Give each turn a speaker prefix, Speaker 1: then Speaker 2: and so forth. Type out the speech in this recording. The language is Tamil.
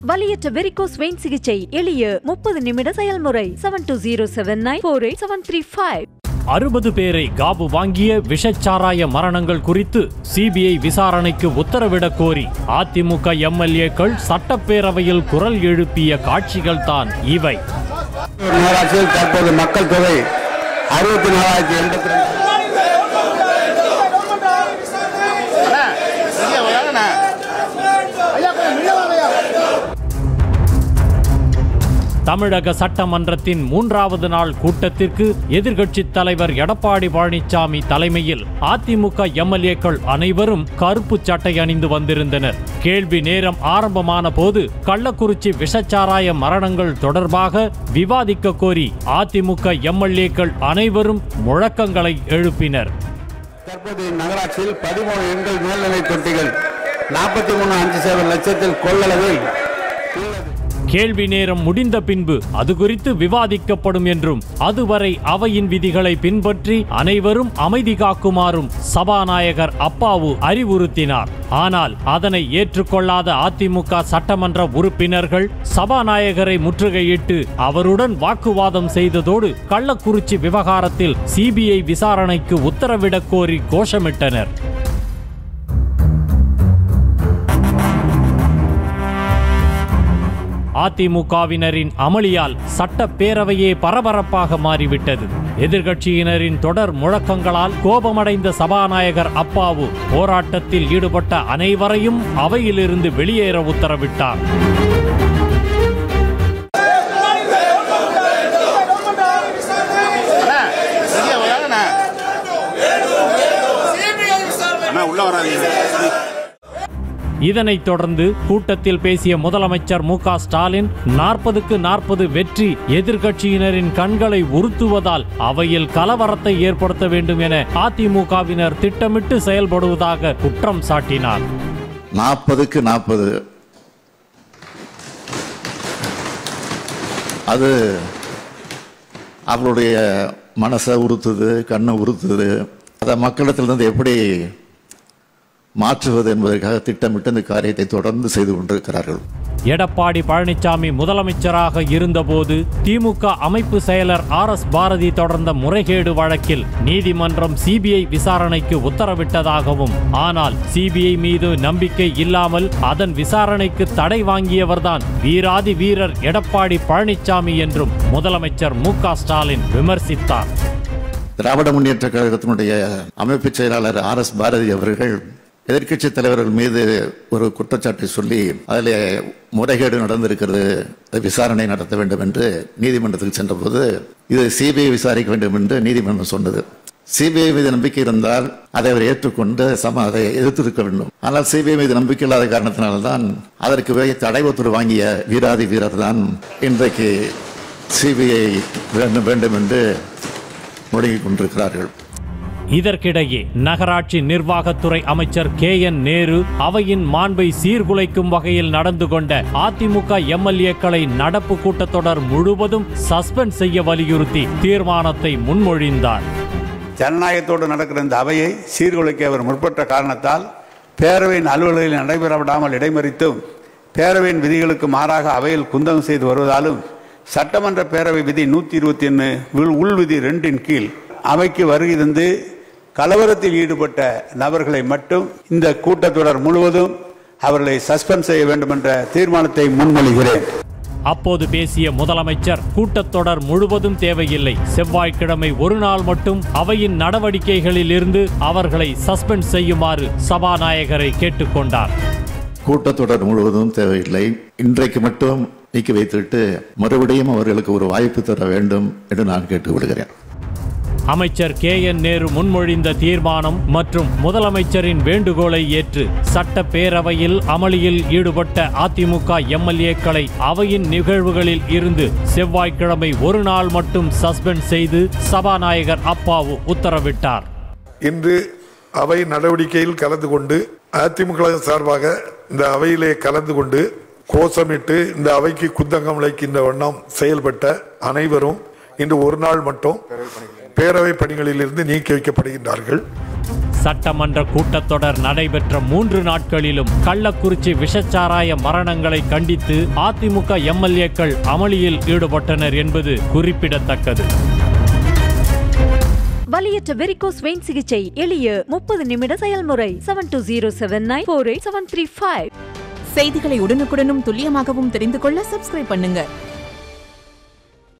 Speaker 1: வலியற்ற வெரிகோஸ் வெயின் சிகிச்சை எளிய 30 நிமிட செயல்முறை 7207948735.
Speaker 2: 60 பேரை காபு வாங்கிய விஷச்சாராய மரணங்கள் குறித்து சிபிஐ விசாரணைக்கு உத்தரவிடக் கோரி அதிமுக எம்எல்ஏக்கள் சட்டப்பேரவையில் குரல் எழுப்பிய காட்சிகள் தான் இவை.
Speaker 3: தற்போது மக்கள் தொகை 64,082.
Speaker 2: தமிழக சட்டமன்றத்தின் 3வது நாள் கூட்டத்திற்கு எதிர்க்கட்சித் தலைவர் எடப்பாடி பழனிசாமி தலைமையில் அதிமுக எம்எல்ஏக்கள் அனைவரும் கருப்பு சட்டை அணிந்து வந்திருந்தனர். கேள்வி நேரம் ஆரம்பமான போது கள்ளக்குறிச்சி விஷச்சாராய மரணங்கள் தொடர்பாக விவாதிக்க கோரி அதிமுக எம்எல்ஏக்கள் அனைவரும் முழக்கங்களை எழுப்பினர்.
Speaker 3: தற்போது நகராட்சியில் 13 எண்கள் மேல்நிலை தொட்டிகள் 43.57 லட்சத்தில் கொள்ளளவில்
Speaker 2: கேள்வி நேரம் முடிந்த பின்பு அது குறித்து விவாதிக்கப்படும் என்றும் அதுவரை அவையின் விதிகளை பின்பற்றி அனைவரும் அமைதி காக்குமாறும் சபாநாயகர் அப்பாவு அறிவுறுத்தினார். ஆனால் அதனை ஏற்றுக்கொள்ளாத அதிமுக சட்டமன்ற உறுப்பினர்கள் சபாநாயகரை முற்றுகையிட்டு அவருடன் வாக்குவாதம் செய்ததோடு கள்ளக்குறிச்சி விவகாரத்தில் சிபிஐ விசாரணைக்கு உத்தரவிடக் கோரி கோஷமிட்டனர். அதிமுகவினரின் அமளியால் சட்டப்பேரவையே பரபரப்பாக மாறிவிட்டது. எதிர்க்கட்சியினரின் தொடர் முழக்கங்களால் கோபமடைந்த சபாநாயகர் அப்பாவு போராட்டத்தில் ஈடுபட்ட அனைவரையும் அவையிலிருந்து வெளியேற உத்தரவிட்டார். இதனைத் தொடர்ந்து கூட்டத்தில் பேசிய முதலமைச்சர் மு க ஸ்டாலின் 40க்கு 40 வெற்றி எதிர்க்கட்சியினரின் கண்களை உறுத்துவதால் அவையில் கலவரத்தை ஏற்படுத்த வேண்டும் என அதிமுகவினர் திட்டமிட்டு செயல்படுவதாக குற்றம் சாட்டினார்.
Speaker 4: 40க்கு 40 அது அவருடைய மனசை உறுத்துது, கண்ணை உறுத்துது. அதை மக்களிடத்திலிருந்து எப்படி மாற்றுவது என்பதற்காக திட்டமிட்டு இந்த காரியத்தை தொடர்ந்து செய்து கொண்டிருக்கிறார்கள்.
Speaker 2: எடப்பாடி பழனிசாமி முதலமைச்சராக இருந்தபோது திமுக அமைப்பு செயலர் RS பாரதி தொடர்ந்த முறைகேடு வழக்கில் நீதிமன்றம் சிபிஐ விசாரணைக்கு உத்தரவிட்டதாகவும், ஆனால் சிபிஐ மீது நம்பிக்கை இல்லாமல் அதன் விசாரணைக்கு தடை வாங்கியவர்தான் வீராதி வீரர் எடப்பாடி பழனிசாமி என்றும் முதலமைச்சர் மு க ஸ்டாலின் விமர்சித்தார்.
Speaker 4: திராவிட முன்னேற்ற கழகத்தினுடைய அமைப்பு செயலாளர் RS பாரதி அவர்கள் எதிர்க்கட்சி தலைவர்கள் மீது ஒரு குற்றச்சாட்டை சொல்லி அதில் முறைகேடு நடந்திருக்கிறது, விசாரணை நடத்த வேண்டும் என்று நீதிமன்றத்துக்கு சென்றபோது இது சிபிஐ விசாரிக்க வேண்டும் என்று நீதிமன்றம் சொன்னது. சிபிஐ மீது நம்பிக்கை இருந்தால் அதை அவர் ஏற்றுக்கொண்டு அதை எதிர்த்திருக்க வேண்டும். ஆனால் சிபிஐ மீது நம்பிக்கை இல்லாத காரணத்தினால்தான் அதற்கு தடை உத்தரவு வாங்கிய வீராதி வீரர் தான் இன்றைக்கு சிபிஐ வேண்டும் என்று முழங்கிக் கொண்டிருக்கிறார்கள்.
Speaker 2: இதற்கிடையே நகராட்சி நிர்வாகத்துறை அமைச்சர் KN நேரு அவையின் மாண்பை சீர்குலைக்கும் வகையில் நடந்து கொண்ட அதிமுக எம்எல்ஏக்களை நடப்பு கூட்டத்தொடர் முழுவதும் சஸ்பெண்ட் செய்ய வலியுறுத்தி தீர்மானத்தை முன்மொழிந்தார்.
Speaker 3: ஜனநாயகத்தோடு நடக்கிற இந்த அவையை சீர்குலைக்க அவர் முற்பட்ட காரணத்தால் பேரவையின் அலுவல்களில் நடைபெறவிடாமல் இடைமறித்தும் பேரவையின் விதிகளுக்கு மாறாக அவையில் குந்தகம் செய்து வருவதாலும் சட்டமன்ற பேரவை விதி 121 உள் விதி 2 கீழ் அவைக்கு வருகை தந்து கலவரத்தில் ஈடுபட்ட நபர்களை மட்டும் இந்த கூட்டத்தொடர் முழுவதும் அவர்களை சஸ்பெண்ட் செய்ய வேண்டும் என்ற தீர்மானத்தை முன்மொழிகிறேன்.
Speaker 2: அப்போது பேசிய முதலமைச்சர் கூட்டத்தொடர் முழுவதும் தேவையில்லை, செவ்வாய்க்கிழமை ஒரு நாள் மட்டும் அவையின் நடவடிக்கைகளில் இருந்து அவர்களை சஸ்பெண்ட் செய்யுமாறு சபாநாயகரை கேட்டுக்கொண்டார்.
Speaker 4: கூட்டத்தொடர் முழுவதும் தேவையில்லை, இன்றைக்கு மட்டும் நீக்கி வைத்துவிட்டு மறுபடியும் அவர்களுக்கு ஒரு வாய்ப்பு தர வேண்டும் என்று நான் கேட்டுக்கொள்கிறேன்.
Speaker 2: அமைச்சர் KN நேரு முன்மொழிந்த தீர்மானம் மற்றும் முதலமைச்சரின் வேண்டுகோளை ஏற்று சட்டப்பேரவையில் அமளியில் ஈடுபட்ட அதிமுக எம்எல்ஏக்களை அவையின் நிகழ்வுகளில் இருந்து செவ்வாய்க்கிழமை ஒரு நாள் மட்டும் சஸ்பெண்ட் செய்து சபாநாயகர் அப்பாவு உத்தரவிட்டார்.
Speaker 5: இன்று அவை நடவடிக்கையில் கலந்து கொண்டு அதிமுக சார்பாக இந்த அவையிலே கலந்து கொண்டு கோஷமிட்டு இந்த அவைக்கு குந்தகம் விளைக்கின்ற வண்ணம் செயல்பட்ட அனைவரும் இன்று ஒரு நாள் மட்டும் பேரவை பணிகளில் இருந்து நீக்கி வைக்கப்படுகின்றார்கள்.
Speaker 2: சட்டமன்ற கூட்டத்தொடர் நடைபெற்ற 3 நாட்களிலும் கள்ளக்குறிச்சி விஷச்சாராய மரணங்களை கண்டித்து அதிமுக எம்எல்ஏக்கள் அமளியில் ஈடுபட்டனர் என்பது குறிப்பிடத்தக்கது.
Speaker 1: வலியற்ற வெரிகோஸ் வெயின் சிகிச்சை எளிய 30 நிமிட செயல்முறை. 7207948735.
Speaker 6: செய்திகளை உடனுக்குடனும் துல்லியமாகவும் தெரிந்து கொள்ள சப்ஸ்கிரைப் பண்ணுங்க.